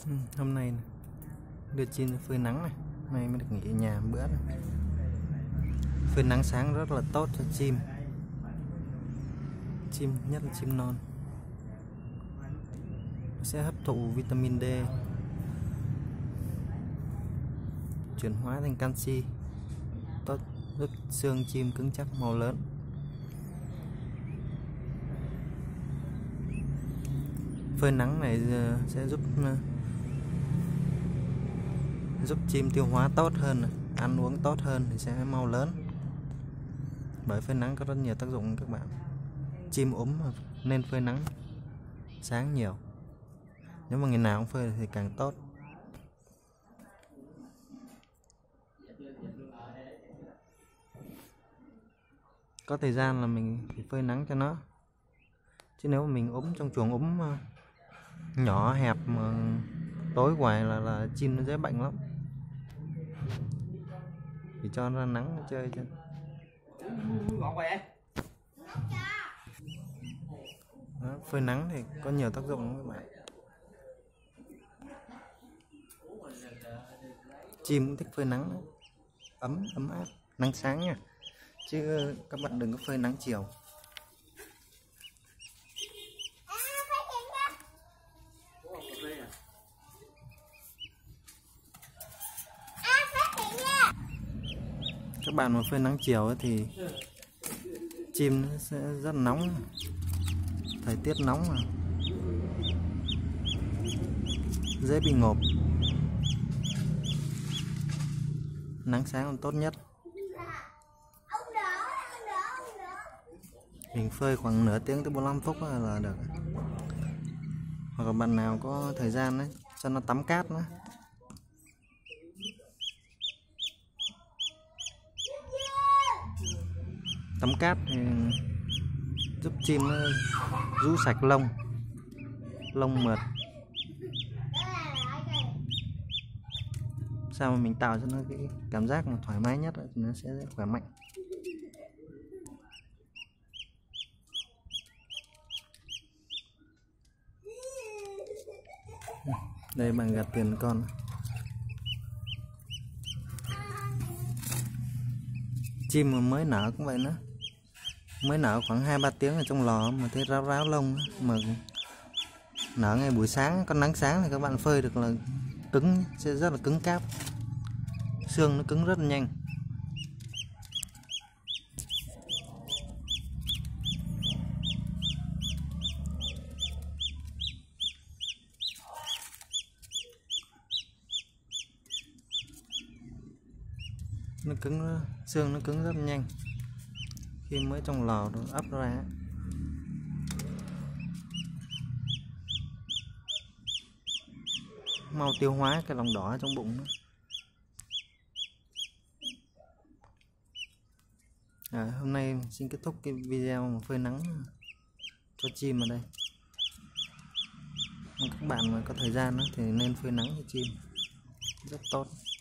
Hôm nay đưa chim phơi nắng này, nay mới được nghỉ ở nhà một bữa này. Phơi nắng sáng rất là tốt cho chim, nhất là chim non, nó sẽ hấp thụ vitamin D, chuyển hóa thành canxi, tốt giúp xương chim cứng chắc, màu lớn. Phơi nắng này sẽ giúp chim tiêu hóa tốt hơn, ăn uống tốt hơn thì sẽ mau lớn. Bởi phơi nắng có rất nhiều tác dụng các bạn. Chim ốm nên phơi nắng sáng nhiều. Nếu mà ngày nào cũng phơi thì càng tốt. Có thời gian là mình phải phơi nắng cho nó. Chứ nếu mà mình ốm trong chuồng ốm nhỏ hẹp mà tối hoài là chim nó dễ bệnh lắm. Thì cho nó ra nắng nó chơi chứ. Đó, phơi nắng thì có nhiều tác dụng các bạn. Chim cũng thích phơi nắng, ấm áp, nắng sáng nha, chứ các bạn đừng có phơi nắng chiều. Các bạn mà phơi nắng chiều thì chim nó sẽ rất nóng, thời tiết nóng mà dễ bị ngộp. Nắng sáng là tốt nhất. Mình phơi khoảng nửa tiếng tới 45 phút là được. Hoặc là bạn nào có thời gian đấy, cho nó tắm cát nữa. Tắm cát thì giúp chim nó rũ sạch lông mượt. Sao mà mình tạo cho nó cái cảm giác mà thoải mái nhất thì nó sẽ khỏe mạnh. Đây bạn gạt tiền con. Chim mà mới nở cũng vậy nữa. Mới nở khoảng 2-3 tiếng ở trong lò mà thấy ráo lông. Mà nở ngay buổi sáng, có nắng sáng thì các bạn phơi được là cứng, sẽ rất là cứng cáp. Xương nó cứng rất là nhanh. Nó cứng, xương nó cứng rất là nhanh khi mới trong lò nó ấp ra. Mau tiêu hóa cái lòng đỏ trong bụng đó. Hôm nay xin kết thúc cái video mà phơi nắng cho chim ở đây. Các bạn mà có thời gian đó thì nên phơi nắng cho chim, rất tốt.